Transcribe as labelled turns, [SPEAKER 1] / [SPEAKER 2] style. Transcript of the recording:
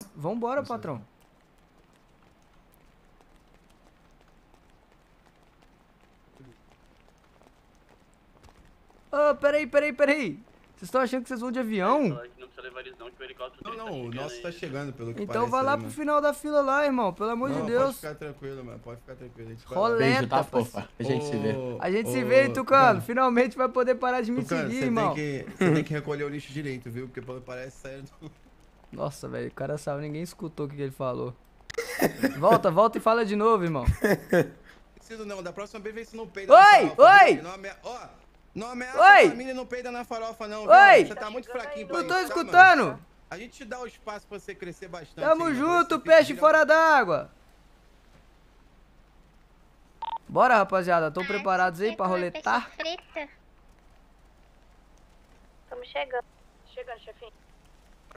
[SPEAKER 1] Vambora, patrão. Ô, peraí. Vocês estão achando que vocês vão de avião?
[SPEAKER 2] Não precisa levar eles não, que o helicóptero
[SPEAKER 3] Não, o nosso tá chegando, pelo que
[SPEAKER 1] Então
[SPEAKER 3] parece.
[SPEAKER 1] vai lá
[SPEAKER 3] aí,
[SPEAKER 1] pro
[SPEAKER 3] mano.
[SPEAKER 1] final da fila lá, irmão. Pelo amor de
[SPEAKER 3] Não,
[SPEAKER 1] Deus.
[SPEAKER 3] pode ficar tranquilo, mano. Pode ficar tranquilo. A gente vai lá.
[SPEAKER 1] Roleta,
[SPEAKER 4] Beijo, tá, fofa? A gente se vê.
[SPEAKER 1] A gente se vê, hein, Tucano. Finalmente vai poder parar de me
[SPEAKER 3] Tucano,
[SPEAKER 1] seguir,
[SPEAKER 3] você
[SPEAKER 1] irmão.
[SPEAKER 3] você tem que recolher o lixo direito, viu? Porque pelo que parece saiu do...
[SPEAKER 1] Nossa, velho, o cara sabe, ninguém escutou o que ele falou. Volta e fala de novo, irmão.
[SPEAKER 3] Não preciso não, da próxima vez vê se não peida
[SPEAKER 1] Oi,
[SPEAKER 3] na farofa.
[SPEAKER 1] oi!
[SPEAKER 3] Viu? Não ameaça
[SPEAKER 1] Oi!
[SPEAKER 3] a família e não peida na farofa não,
[SPEAKER 1] Oi!
[SPEAKER 3] viu? Você tá muito fraquinho pra
[SPEAKER 1] Não tô
[SPEAKER 3] isso, tá,
[SPEAKER 1] escutando.
[SPEAKER 3] mano? A gente te dá o espaço pra você crescer bastante.
[SPEAKER 1] Tamo
[SPEAKER 3] aí,
[SPEAKER 1] junto,
[SPEAKER 3] depois você
[SPEAKER 1] peixe
[SPEAKER 3] fica
[SPEAKER 1] fora d'água. Bora, rapaziada. Estão preparados aí pra roletar?
[SPEAKER 5] Frita.
[SPEAKER 6] Estamos chegando. Chegando, chefinho.